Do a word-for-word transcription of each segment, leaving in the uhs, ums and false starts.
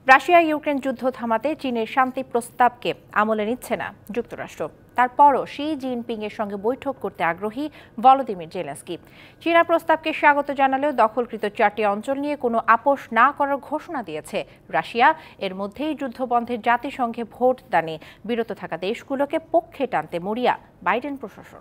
Russia Ukraine যুদ্ধ থামাতে চীনের শান্তি প্রস্তাবকে আমলে নিচ্ছে না যুক্তরাষ্ট্র। তারপরও শি জিনপিং এর সঙ্গে বৈঠক করতে আগ্রহী ভলোদিমির জেলেনস্কি। চীনা প্রস্তাবকে স্বাগত জানালেও দখলকৃত চারটি অঞ্চল নিয়ে কোনো আপোষ না করার ঘোষণা দিয়েছে রাশিয়া। এর মধ্যেই যুদ্ধবন্ধে জাতিসংঘে ভোট দানে বিরত থাকা দেশগুলোকে পক্ষে টানতে মরিয়া বাইডেন প্রশাসন।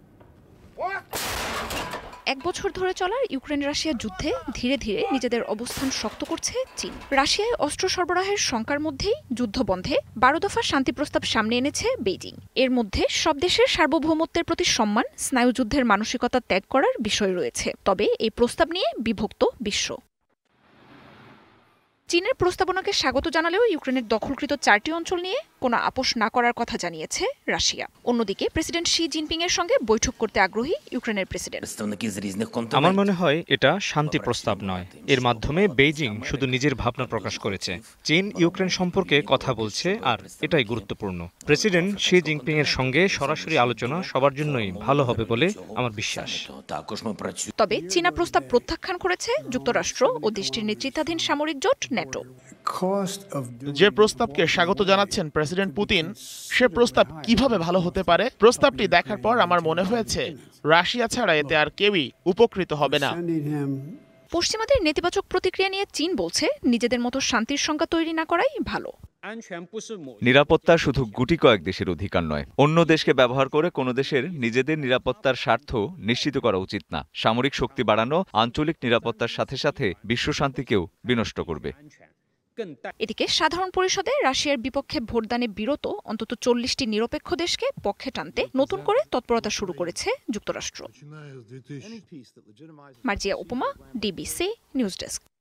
এক বছর ধরে চলার ইউক্রেন রাশিয়া যুদ্ধে ধীরে ধীরে নিজেদের অবস্থান শক্ত করছে চীন। রাশিয়ায় অস্ত্র সরবরাহের শঙ্কার মধ্যেই যুদ্ধবন্ধে বারো দফা শান্তি প্রস্তাব সামনে এনেছে বেইজিং। এর মধ্যে সব দেশের সার্বভৌমত্বের প্রতি সম্মান, স্নায়ুযুদ্ধের মানসিকতা ত্যাগ করার বিষয় রয়েছে। তবে এই প্রস্তাব নিয়ে বিভক্ত বিশ্ব। চীনের প্রস্তাবনাকে স্বাগত জানালেও ইউক্রেনের দখলকৃত চারটি অঞ্চল নিয়ে কোনো আপোষ না করার কথা জানিয়েছে রাশিয়া। অন্যদিকে প্রেসিডেন্ট শি জিনপিং এর সঙ্গে বৈঠক করতে আগ্রহী ইউক্রেনের প্রেসিডেন্ট। আমার মনে হয় এটা শান্তি প্রস্তাব নয়। এর মাধ্যমে বেইজিং শুধু নিজের ভাবনা প্রকাশ করেছে। চীন ইউক্রেন সম্পর্কে কথা বলছে, আর এটাই গুরুত্বপূর্ণ। প্রেসিডেন্ট শি জিনপিং এর সঙ্গে সরাসরি আলোচনা সবার জন্যই ভালো হবে বলে আমার বিশ্বাস। তবে চীনা প্রস্তাব প্রত্যাখ্যান করেছে যুক্তরাষ্ট্র ও দেশটির নেতৃত্বাধীন সামরিক জোট ন্যাটো। যে প্রস্তাবকে স্বাগত জানাচ্ছেন প্রেসিডেন্ট পুতিন, সে প্রস্তাব কিভাবে ভালো হতে পারে? প্রস্তাবটি দেখার পর আমার মনে হয়েছে রাশিয়া ছাড়া এতে আর কেউই উপকৃত হবে না। পশ্চিমাদের নেতিবাচক প্রতিক্রিয়া নিয়ে চীন বলছে নিজেদের মতো শান্তির সংজ্ঞা তৈরি না করাই ভালো। নিরাপত্তা শুধু গুটি কয়েক দেশের অধিকার নয়। অন্য দেশকে ব্যবহার করে কোনো দেশের নিজেদের নিরাপত্তার স্বার্থ নিশ্চিত করা উচিত না। সামরিক শক্তি বাড়ানো আঞ্চলিক নিরাপত্তার সাথে সাথে বিশ্ব শান্তিকেও বিনষ্ট করবে। এদিকে সাধারণ পরিষদে রাশিয়ার বিপক্ষে ভোটদানে বিরত অন্তত চল্লিশটি নিরপেক্ষ দেশকে পক্ষে টানতে নতুন করে তৎপরতা শুরু করেছে যুক্তরাষ্ট্র। মার্জিয়া উপমা, ডিবিসি নিউজ ডেস্ক।